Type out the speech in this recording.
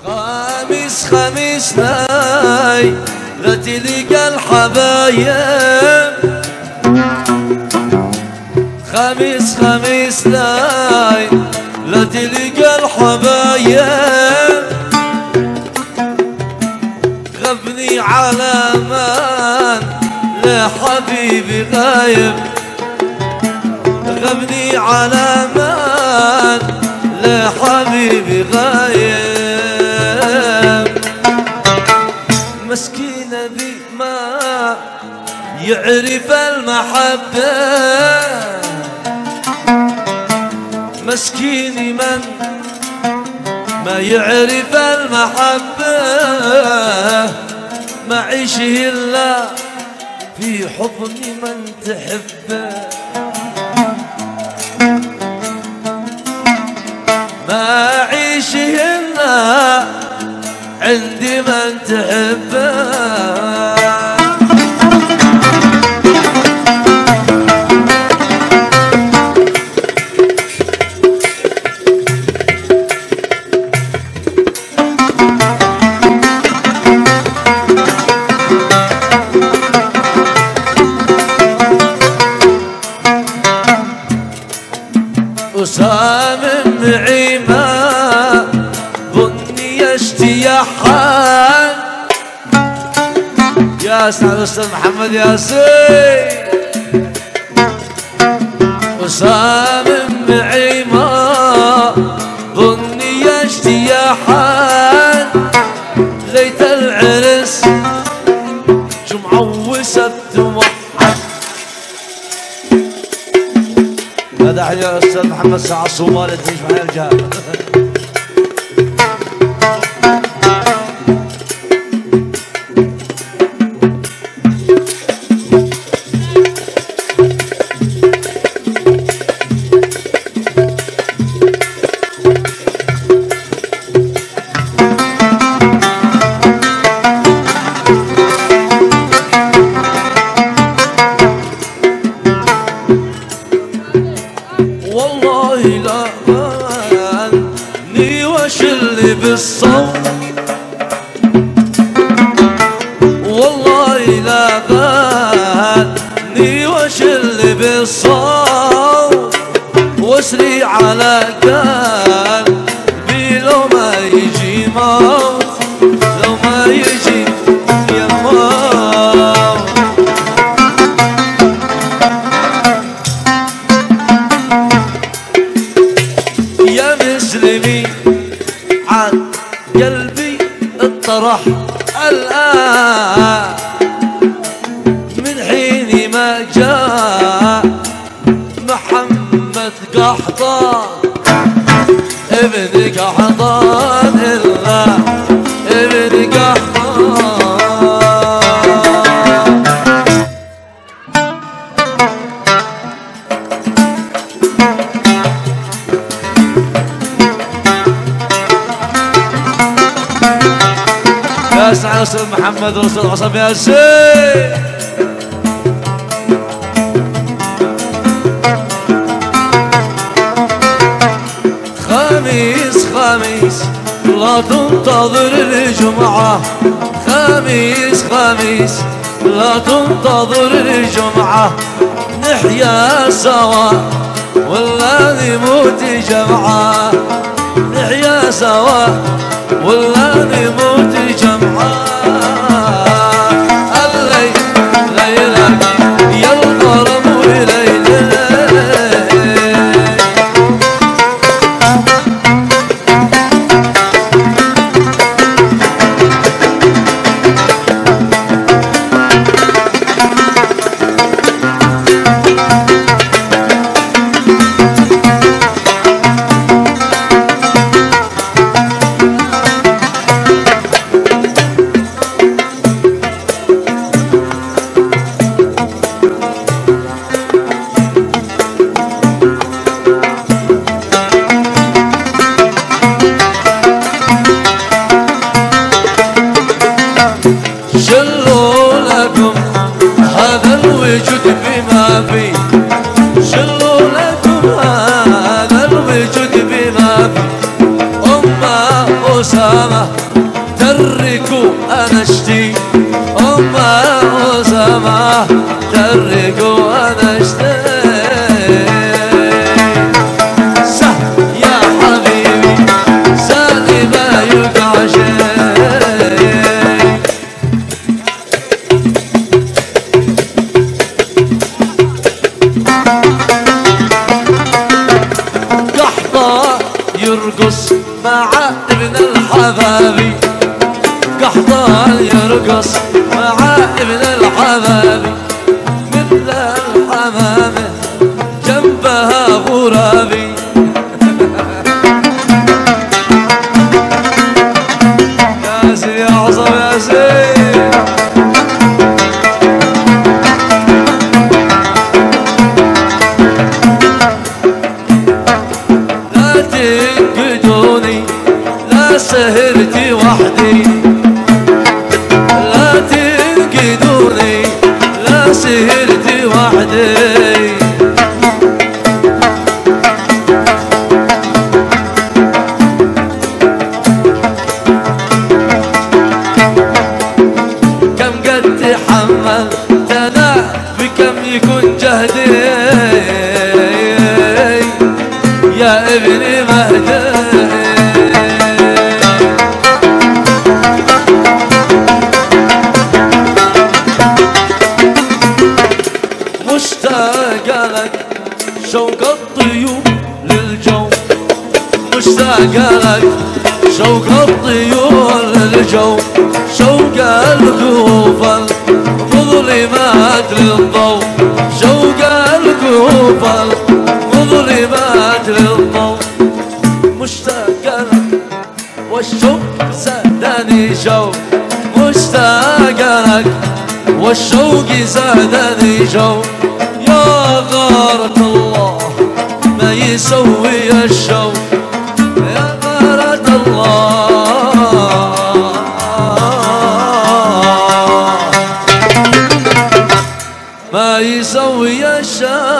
خميس خميس لاي لا تلقى الحبايب، خميس خميس لاي لا تلقى الحبايب، غبني على من لحبيبي غايب، غبني على من لحبيبي غايب. مسكينة ذي ما يعرف المحبة، مسكيني من ما يعرف المحبة، ما عيشه إلا في حضن من تحبه، ما عيشه إلا عندي من تحبه. وسام النعيمة بني اشتياحان، يا سعد الاستاذ محمد ياسين. وسام النعيمة بني اشتياحان، ليت العرس جمعة وسبت وحد. هذا يا استاذ محمد سعد الصومالي تعيش معي الجهل. والله لا غني واشلي بالصوت، والله لا غني واشلي بالصوت، واسري على قلبي لو ما يجي موت، لو ما يجي يا موت. يا مسلمي عن قلبي اطرح الآن، من حين ما جاء محمد قحطان ابن قحطان إلا ابن قحطان. يا سعد الاستاذ محمد والاستاذ عصام ياسين. خميس خميس لا تنتظر الجمعة، خميس خميس لا تنتظر الجمعة، نحيا سوا ولا نموت جمعة، نحيا سوا ولا نموت جمعة. الليل ليلك يا الغرام وليلك، أسامة تركوا أنا اشتي أم أسامة تركوا أنا اشتي يا حبيبي سالي ما يقع شيء قحطة يرقص مع ابن الحبابي قحطان يرقص مع ابن الحبابي مثل الحمامة جنبها غرابي يا سيدي يا عصام يا سيدي لا تنقدوني لا سهرتي وحدي لا تنقدوني لا سهرتي وحدي كم قد تحملت انا بكم يكون جهدي يا ابني مهدي مشتاق لك شوق الطيور للجو مشتاق لك شوق الطيور للجو شوق الكوف المظلمات للضوء شوق الكوف المظلمات للضوء مشتاق لك والشوق زادني شوق مشتاق لك والشوق زادني شوق يا غارة الله ما يسوي الشوق يا غارة الله ما يسوي الشوق